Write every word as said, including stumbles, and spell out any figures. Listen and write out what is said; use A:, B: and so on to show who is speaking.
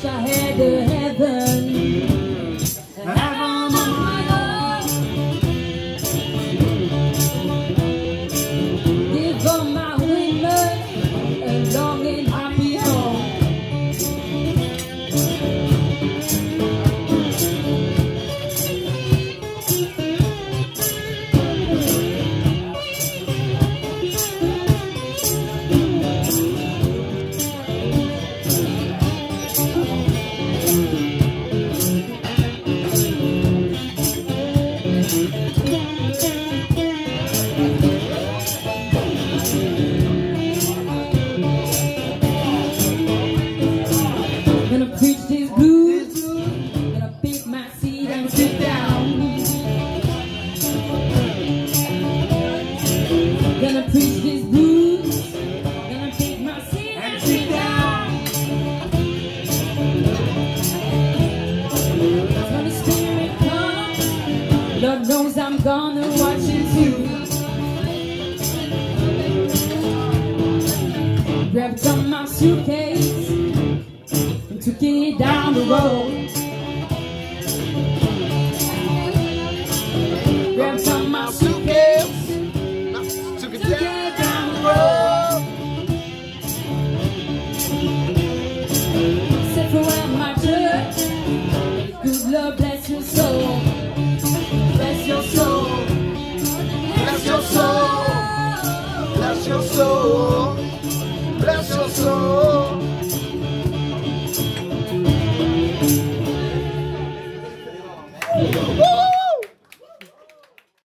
A: wish I had the heaven. Heaven on my love. Give up my women a long and happy home. Gonna preach these blues, gonna pick my seat and sit down. Gonna preach these blues, gonna pick my seat and sit down. When the Spirit comes, Lord knows I'm gonna watch it too. Grabbed on my suitcase, took it down the road.